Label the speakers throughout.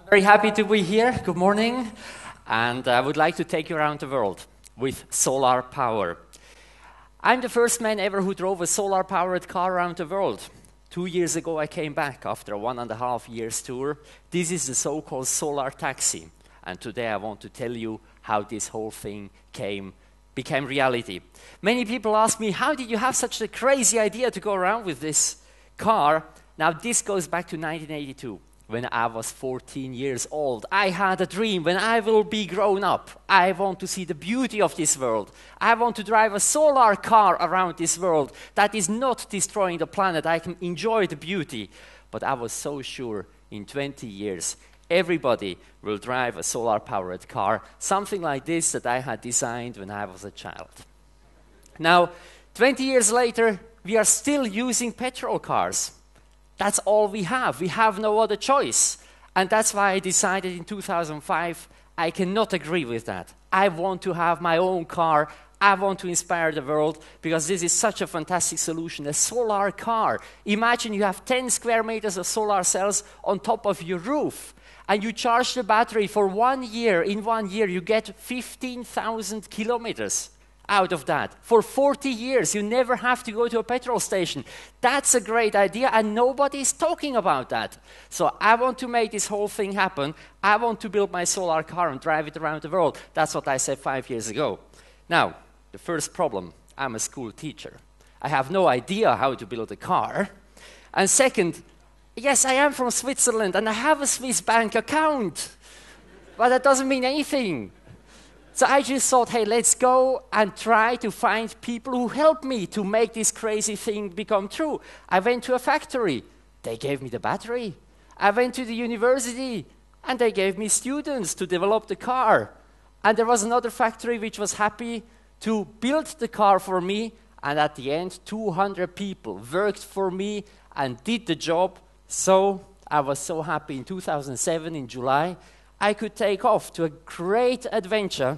Speaker 1: Very happy to be here. Good morning. And I would like to take you around the world with solar power. I'm the first man ever who drove a solar-powered car around the world. 2 years ago, I came back after a 1.5 years tour. This is the so-called solar taxi. And today I want to tell you how this whole thing became reality. Many people ask me, how did you have such a crazy idea to go around with this car? Now, this goes back to 1982. When I was 14 years old, I had a dream. When I will be grown up, I want to see the beauty of this world. I want to drive a solar car around this world that is not destroying the planet. I can enjoy the beauty. But I was so sure in 20 years, everybody will drive a solar-powered car, something like this that I had designed when I was a child. Now, 20 years later, we are still using petrol cars. That's all we have. We have no other choice. And that's why I decided in 2005, I cannot agree with that. I want to have my own car. I want to inspire the world because this is such a fantastic solution, a solar car. Imagine you have 10 square meters of solar cells on top of your roof and you charge the battery for 1 year. In 1 year, you get 15,000 kilometers. Out of that. For 40 years, you never have to go to a petrol station. That's a great idea, and nobody is talking about that. So I want to make this whole thing happen. I want to build my solar car and drive it around the world. That's what I said 5 years ago. Now, the first problem, I'm a school teacher. I have no idea how to build a car. And second, yes, I am from Switzerland, and I have a Swiss bank account. But that doesn't mean anything. So I just thought, hey, let's go and try to find people who help me to make this crazy thing become true. I went to a factory. They gave me the battery. I went to the university, and they gave me students to develop the car. And there was another factory which was happy to build the car for me, and at the end, 200 people worked for me and did the job. So I was so happy in 2007, in July, I could take off to a great adventure,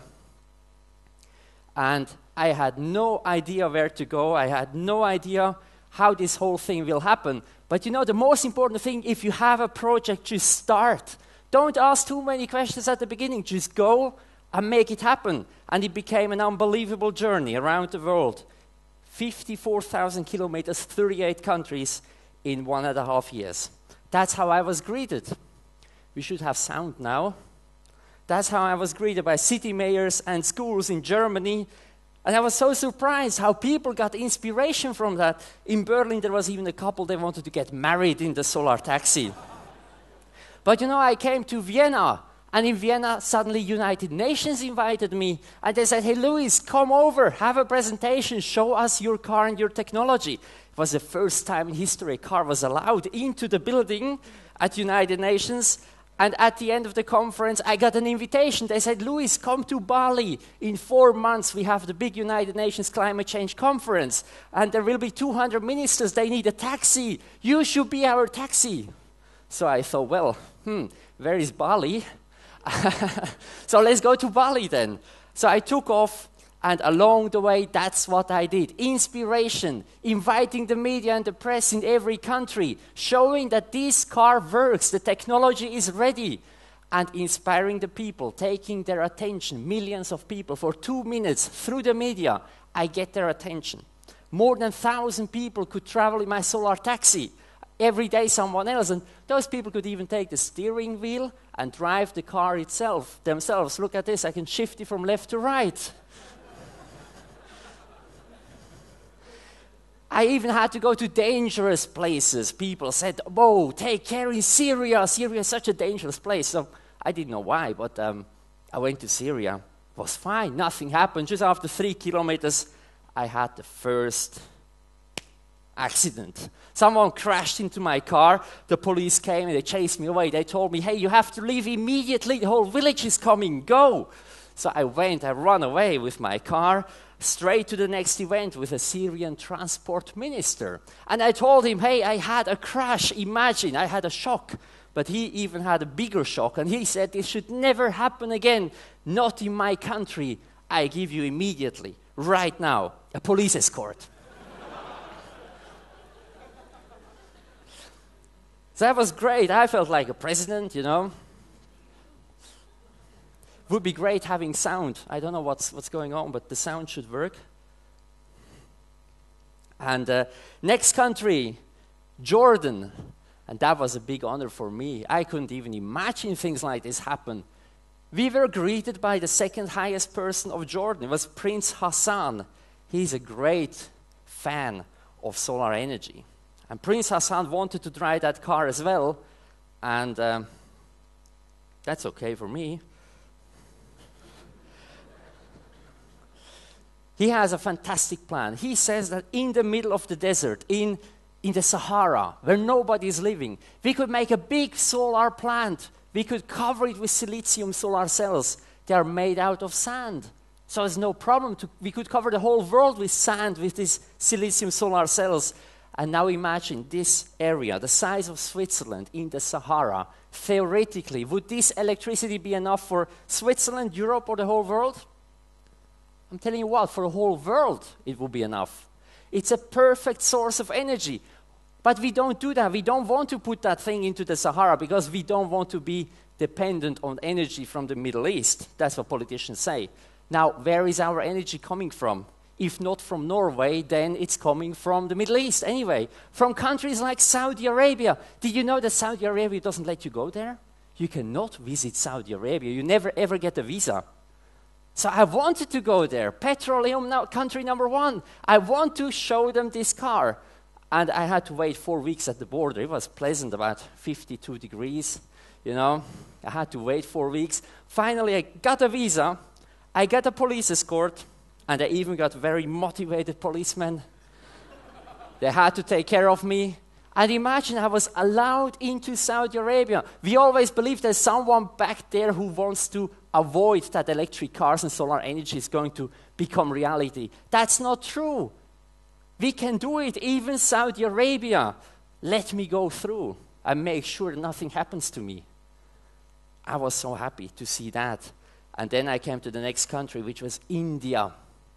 Speaker 1: and I had no idea where to go. I had no idea how this whole thing will happen. But you know, the most important thing, if you have a project, just start. Don't ask too many questions at the beginning. Just go and make it happen. And it became an unbelievable journey around the world. 54,000 kilometers, 38 countries in 1.5 years. That's how I was greeted. We should have sound now. That's how I was greeted by city mayors and schools in Germany. And I was so surprised how people got inspiration from that. In Berlin, there was even a couple, they wanted to get married in the solar taxi. But you know, I came to Vienna, and in Vienna, suddenly United Nations invited me. And they said, hey, Luis, come over, have a presentation, show us your car and your technology. It was the first time in history a car was allowed into the building at United Nations. And at the end of the conference, I got an invitation. They said, Luis, come to Bali. In 4 months, we have the big United Nations Climate Change Conference. And there will be 200 ministers. They need a taxi. You should be our taxi. So I thought, well, where is Bali? So let's go to Bali then. So I took off. And along the way, that's what I did. Inspiration, inviting the media and the press in every country, showing that this car works, the technology is ready, and inspiring the people, taking their attention, millions of people, for 2 minutes through the media, I get their attention. More than 1,000 people could travel in my solar taxi. Every day someone else, and those people could even take the steering wheel and drive the car themselves. Look at this, I can shift it from left to right. I even had to go to dangerous places. People said, whoa, take care in Syria. Syria is such a dangerous place. So I didn't know why, but I went to Syria. It was fine, nothing happened. Just after 3 kilometers, I had the first accident. Someone crashed into my car. The police came and they chased me away. They told me, hey, you have to leave immediately. The whole village is coming, go. So I ran away with my car, straight to the next event with a Syrian transport minister. And I told him, hey, I had a crash, imagine, I had a shock. But he even had a bigger shock, and he said, this should never happen again, not in my country. I give you immediately, right now, a police escort. So that was great. I felt like a president, you know. would be great having sound. I don't know what's going on, but the sound should work. And next country, Jordan. And that was a big honor for me. I couldn't even imagine things like this happen. We were greeted by the second highest person of Jordan. It was Prince Hassan. He's a great fan of solar energy. And Prince Hassan wanted to drive that car as well. And that's okay for me. He has a fantastic plan. He says that in the middle of the desert, in the Sahara, where nobody is living, we could make a big solar plant. We could cover it with silicium solar cells. They are made out of sand. So there's no problem. We could cover the whole world with sand with these silicium solar cells. And now imagine this area, the size of Switzerland in the Sahara. Theoretically, would this electricity be enough for Switzerland, Europe, or the whole world? I'm telling you what, for the whole world, it would be enough. It's a perfect source of energy. But we don't do that. We don't want to put that thing into the Sahara because we don't want to be dependent on energy from the Middle East. That's what politicians say. Now, where is our energy coming from? If not from Norway, then it's coming from the Middle East anyway. From countries like Saudi Arabia. Did you know that Saudi Arabia doesn't let you go there? You cannot visit Saudi Arabia. You never ever get a visa. So I wanted to go there. Petroleum country number one. I want to show them this car. And I had to wait 4 weeks at the border. It was pleasant, about 52 degrees, you know. I had to wait 4 weeks. Finally, I got a visa. I got a police escort. And I even got very motivated policemen. They had to take care of me. And imagine I was allowed into Saudi Arabia. We always believe there's someone back there who wants to avoid that electric cars and solar energy is going to become reality. That's not true. We can do it, even Saudi Arabia. Let me go through and make sure nothing happens to me. I was so happy to see that. And then I came to the next country, which was India.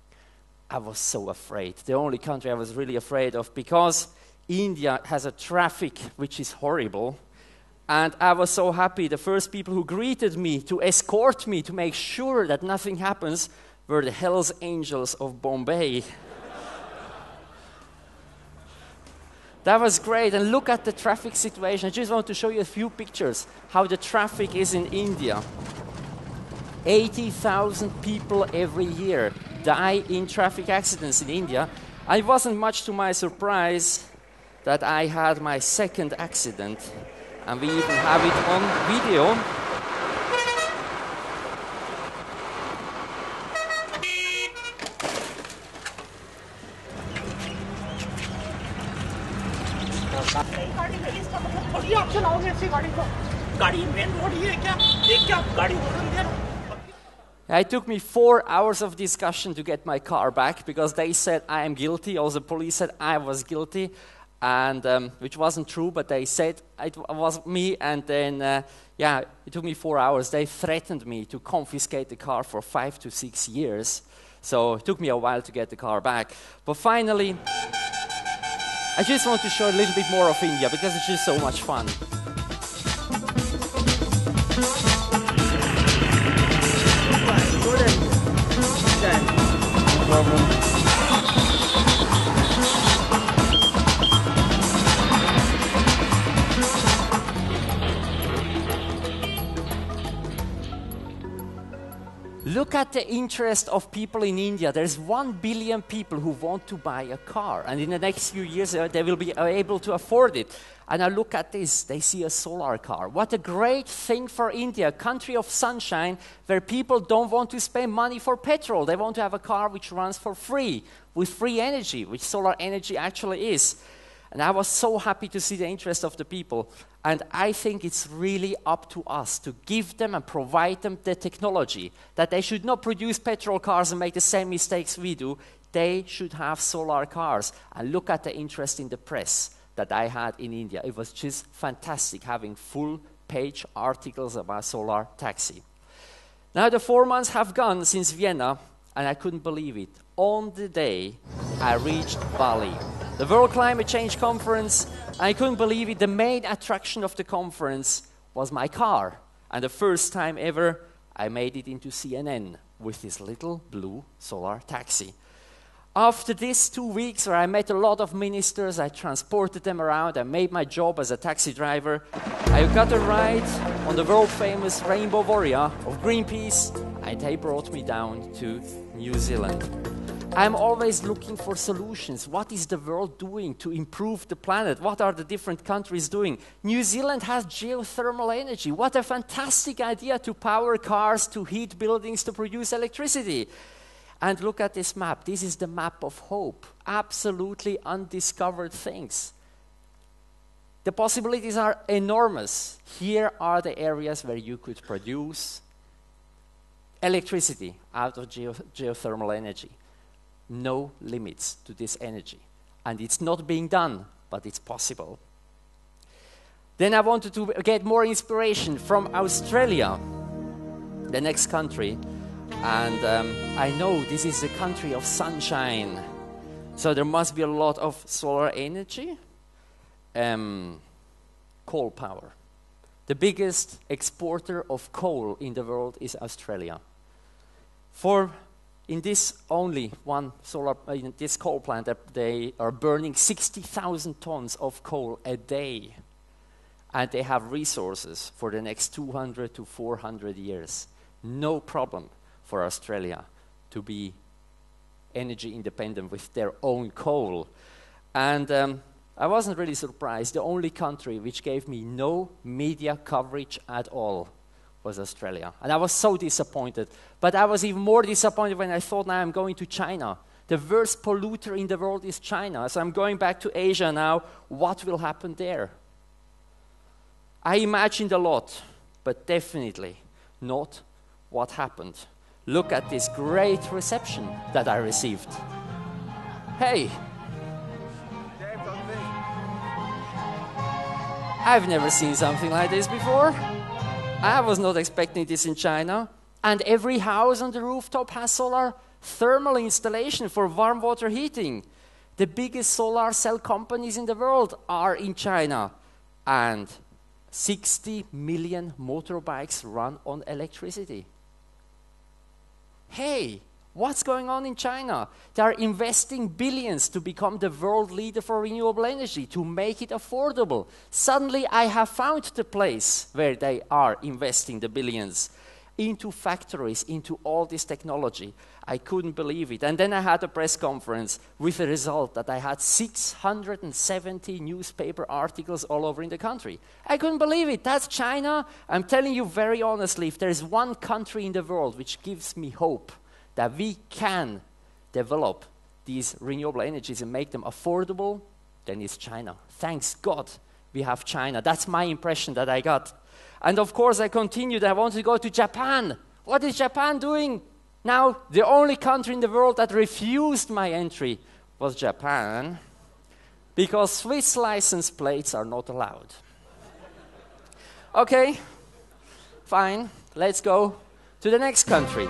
Speaker 1: I was so afraid. The only country I was really afraid of, because India has a traffic which is horrible. And I was so happy. The first people who greeted me, to escort me, to make sure that nothing happens, were the Hells Angels of Bombay. That was great. And look at the traffic situation. I just want to show you a few pictures, how the traffic is in India. 80,000 people every year die in traffic accidents in India. And it wasn't much to my surprise that I had my second accident. And we even have it on video. It took me 4 hours of discussion to get my car back because they said I am guilty. Also, the police said I was guilty, and which wasn't true, but they said it was me. And then, it took me 4 hours. They threatened me to confiscate the car for 5 to 6 years. So it took me a while to get the car back. But finally, I just want to show a little bit more of India because it's just so much fun. Look at the interest of people in India. There's 1 billion people who want to buy a car. And in the next few years, they will be able to afford it. And now look at this. They see a solar car. What a great thing for India, a country of sunshine where people don't want to spend money for petrol. They want to have a car which runs for free, with free energy, which solar energy actually is. And I was so happy to see the interest of the people. And I think it's really up to us to give them and provide them the technology, that they should not produce petrol cars and make the same mistakes we do. They should have solar cars. And look at the interest in the press that I had in India. It was just fantastic having full-page articles about solar taxi. Now the 4 months have gone since Vienna, and I couldn't believe it. On the day I reached Bali, the World Climate Change Conference, I couldn't believe it. The main attraction of the conference was my car. And the first time ever, I made it into CNN with this little blue solar taxi. After this 2 weeks where I met a lot of ministers, I transported them around, I made my job as a taxi driver, I got a ride on the world-famous Rainbow Warrior of Greenpeace, and they brought me down to New Zealand. I'm always looking for solutions. What is the world doing to improve the planet? What are the different countries doing? New Zealand has geothermal energy. What a fantastic idea to power cars, to heat buildings, to produce electricity. And look at this map. This is the map of hope. Absolutely undiscovered things. The possibilities are enormous. Here are the areas where you could produce electricity out of geothermal energy. No limits to this energy. And it's not being done, but it's possible. Then I wanted to get more inspiration from Australia, the next country. And I know this is a country of sunshine, so there must be a lot of solar energy. Coal power. The biggest exporter of coal in the world is Australia. In this only one in this coal plant, they are burning 60,000 tons of coal a day, and they have resources for the next 200 to 400 years. No problem for Australia to be energy independent with their own coal. And I wasn't really surprised. The only country which gave me no media coverage at all was Australia. And I was so disappointed. But I was even more disappointed when I thought, now I'm going to China. The worst polluter in the world is China. So I'm going back to Asia now. What will happen there? I imagined a lot, but definitely not what happened. Look at this great reception that I received. Hey! I've never seen something like this before. I was not expecting this in China. And every house on the rooftop has solar thermal installation for warm water heating. The biggest solar cell companies in the world are in China. And 60 million motorbikes run on electricity. Hey, what's going on in China? They are investing billions to become the world leader for renewable energy, to make it affordable. Suddenly, I have found the place where they are investing the billions into factories, into all this technology. I couldn't believe it. And then I had a press conference with the result that I had 670 newspaper articles all over in the country. I couldn't believe it. That's China. I'm telling you very honestly, if there is one country in the world which gives me hope that we can develop these renewable energies and make them affordable, then it's China. Thanks God we have China. That's my impression that I got. And of course I continued. I wanted to go to Japan. What is Japan doing? Now, the only country in the world that refused my entry was Japan, because Swiss license plates are not allowed. Okay, fine, let's go to the next country.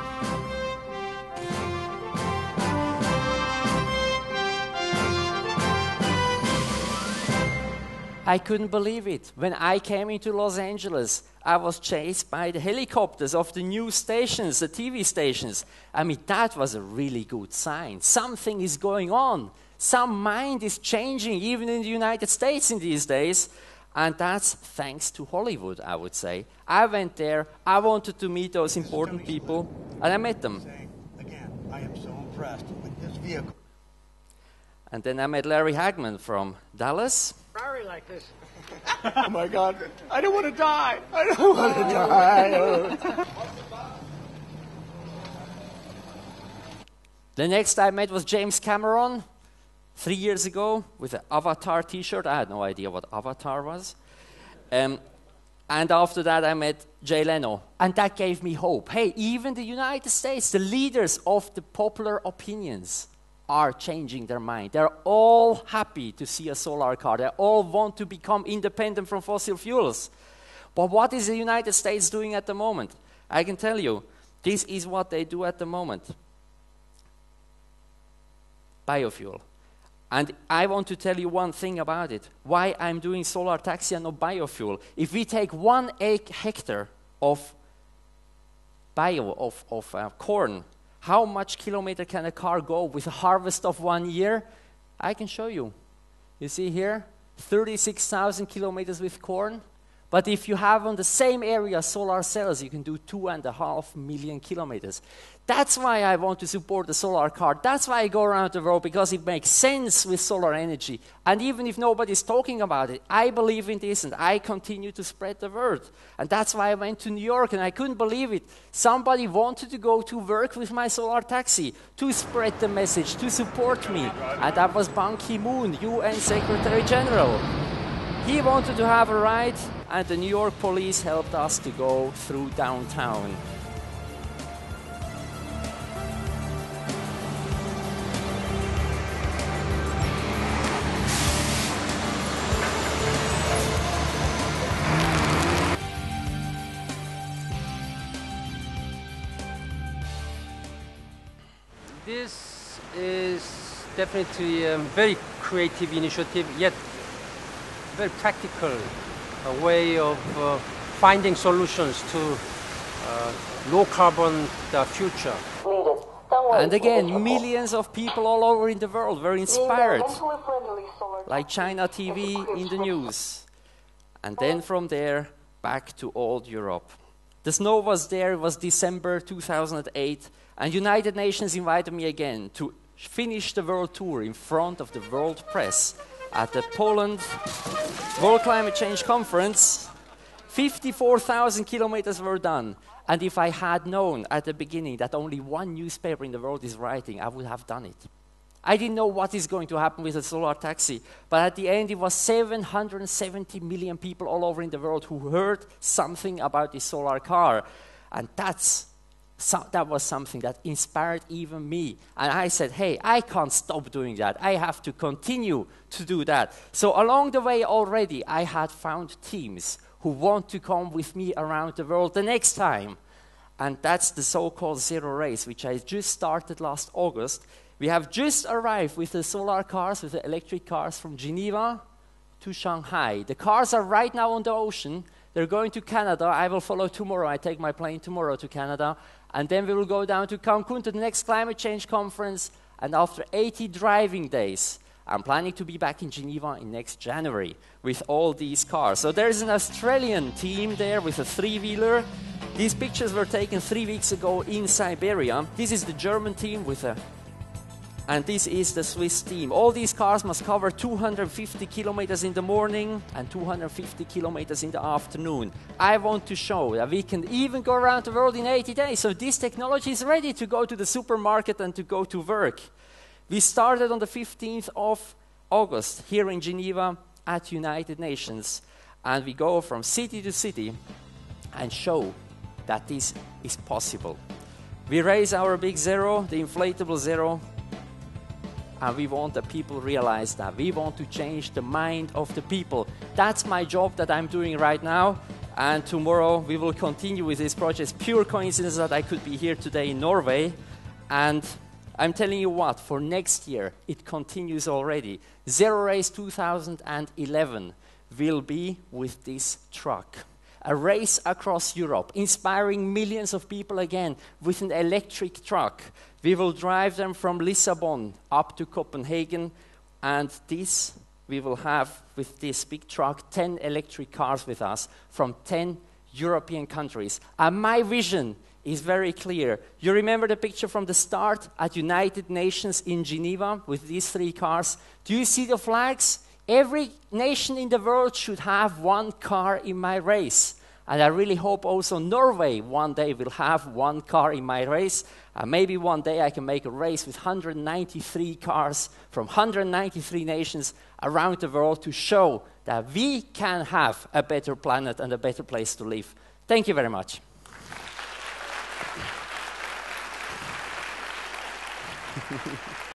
Speaker 1: I couldn't believe it. When I came into Los Angeles, I was chased by the helicopters of the news stations, the TV stations. I mean, that was a really good sign. Something is going on. Some mind is changing, even in the United States in these days. And that's thanks to Hollywood, I would say. I went there, I wanted to meet those important people, and I met them.
Speaker 2: Again, I am so impressed with this vehicle.
Speaker 1: And then I met Larry Hagman from Dallas.
Speaker 3: Ferrari like this.
Speaker 2: Oh my God, I don't want to die. I don't want to die.
Speaker 1: The next I met was James Cameron 3 years ago with an Avatar t-shirt. I had no idea what Avatar was. And after that I met Jay Leno. And that gave me hope. Hey, even the United States, the leaders of the popular opinions are changing their mind. They're all happy to see a solar car. They all want to become independent from fossil fuels. But what is the United States doing at the moment? I can tell you, this is what they do at the moment. Biofuel. And I want to tell you one thing about it. Why I'm doing solar taxi and not biofuel. If we take 1 hectare of bio of corn. How much kilometer can a car go with a harvest of 1 year? I can show you. You see here, 36,000 kilometers with corn. But if you have on the same area solar cells, you can do 2.5 million kilometers. That's why I want to support the solar car. That's why I go around the world, because it makes sense with solar energy. And even if nobody's talking about it, I believe in this and I continue to spread the word. And that's why I went to New York and I couldn't believe it. Somebody wanted to go to work with my solar taxi to spread the message, to support me. And that was Ban Ki-moon, UN Secretary General. He wanted to have a ride, and the New York police helped us to go through downtown.
Speaker 3: This is definitely a very creative initiative, yet very practical way of finding solutions to low carbon future.
Speaker 1: And again, millions of people all over in the world were inspired, like China TV in the news. And then from there, back to old Europe. The snow was there, it was December 2008, and United Nations invited me again to finish the world tour in front of the world press at the Poland World Climate Change Conference. 54,000 kilometers were done. And if I had known at the beginning that only one newspaper in the world is writing, I would have done it. I didn't know what is going to happen with a solar taxi, but at the end it was 770 million people all over in the world who heard something about the solar car. And that was something that inspired even me. And I said, hey, I can't stop doing that. I have to continue to do that. So along the way already, I had found teams who want to come with me around the world the next time. And that's the so-called Zero Race, which I just started last August. We have just arrived with the solar cars, with the electric cars from Geneva to Shanghai. The cars are right now on the ocean. They're going to Canada. I will follow tomorrow. I take my plane tomorrow to Canada. And then we will go down to Cancun to the next climate change conference. And after 80 driving days, I'm planning to be back in Geneva in next January with all these cars. So there's an Australian team there with a three-wheeler. These pictures were taken 3 weeks ago in Siberia. This is the German team and this is the Swiss team. All these cars must cover 250 kilometers in the morning and 250 kilometers in the afternoon. I want to show that we can even go around the world in 80 days. So this technology is ready to go to the supermarket and to go to work. We started on the 15th of August here in Geneva at United Nations. And we go from city to city and show that this is possible. We raise our big zero, the inflatable zero, and we want that people realize that. We want to change the mind of the people. That's my job that I'm doing right now. And tomorrow we will continue with this project. It's pure coincidence that I could be here today in Norway. And I'm telling you what, for next year, it continues already. Zero Race 2011 will be with this truck. A race across Europe, inspiring millions of people again with an electric truck. We will drive them from Lisbon up to Copenhagen, and we will have, with this big truck, 10 electric cars with us from 10 European countries. And my vision is very clear. You remember the picture from the start at United Nations in Geneva with these 3 cars? Do you see the flags? Every nation in the world should have one car in my race. And I really hope also Norway one day will have one car in my race. And maybe one day I can make a race with 193 cars from 193 nations around the world to show that we can have a better planet and a better place to live. Thank you very much.